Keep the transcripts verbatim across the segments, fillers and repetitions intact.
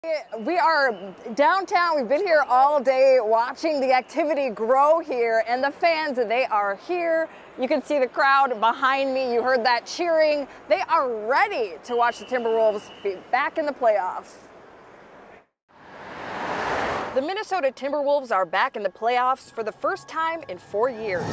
We are downtown. We've been here all day watching the activity grow here, and the fans, they are here. You can see the crowd behind me. You heard that cheering. They are ready to watch the Timberwolves be back in the playoffs. The Minnesota Timberwolves are back in the playoffs for the first time in four years.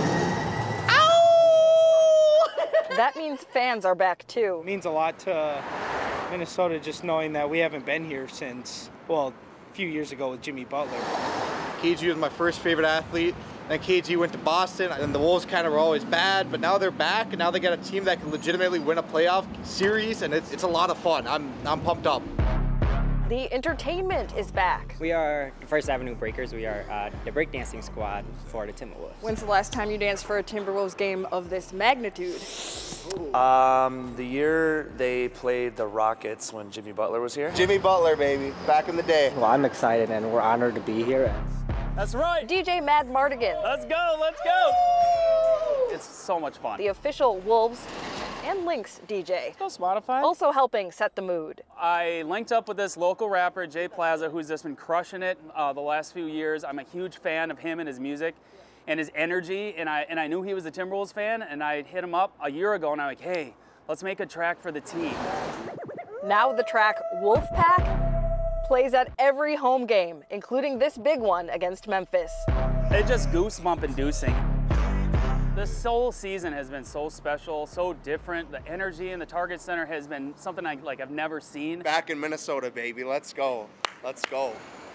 Ow! That means fans are back too. It means a lot to Minnesota just knowing that we haven't been here since, well, a few years ago with Jimmy Butler. K G was my first favorite athlete. Then K G went to Boston, and the Wolves kind of were always bad, but now they're back, and now they got a team that can legitimately win a playoff series, and it's, it's a lot of fun. I'm, I'm pumped up. The entertainment is back. We are the First Avenue Breakers. We are uh, the breakdancing squad for the Timberwolves. When's the last time you danced for a Timberwolves game of this magnitude? Um, the year they played the Rockets when Jimmy Butler was here. Jimmy Butler, baby, back in the day. Well, I'm excited, and we're honored to be here. That's right. D J Mad Mardigan. Let's go, let's go. It's so much fun. The official Wolves and Lynx D J. Let's go, Spotify. Also helping set the mood. I linked up with this local rapper, Jay Plaza, who's just been crushing it uh, the last few years. I'm a huge fan of him and his music and his energy, and I, and I knew he was a Timberwolves fan, and I hit him up a year ago, and I'm like, hey, let's make a track for the team. Now the track Wolfpack plays at every home game, including this big one against Memphis. It's just goosebump inducing. This whole season has been so special, so different. The energy in the Target Center has been something I, like I've never seen. Back in Minnesota, baby. Let's go. Let's go.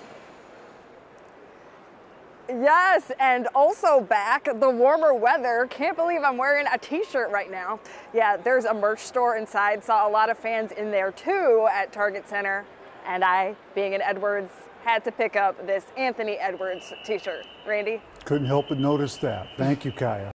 Yes, and also back, the warmer weather. Can't believe I'm wearing a t-shirt right now. Yeah, there's a merch store inside. Saw a lot of fans in there too at Target Center. And I, being an Edwards, had to pick up this Anthony Edwards t-shirt. Randy? Couldn't help but notice that. Thank you, Kaya.